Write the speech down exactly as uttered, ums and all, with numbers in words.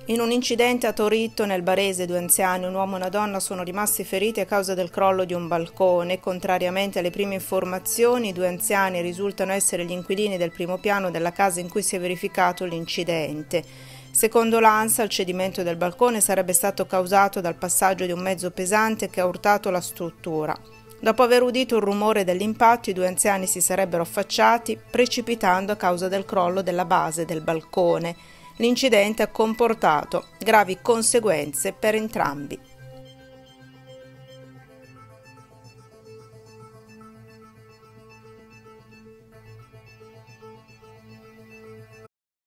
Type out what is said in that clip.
In un incidente a Toritto, nel Barese, due anziani, un uomo e una donna, sono rimasti feriti a causa del crollo di un balcone. Contrariamente alle prime informazioni, i due anziani risultano essere gli inquilini del primo piano della casa in cui si è verificato l'incidente. Secondo l'ANSA, il cedimento del balcone sarebbe stato causato dal passaggio di un mezzo pesante che ha urtato la struttura. Dopo aver udito il rumore dell'impatto, i due anziani si sarebbero affacciati, precipitando a causa del crollo della base del balcone. L'incidente ha comportato gravi conseguenze per entrambi.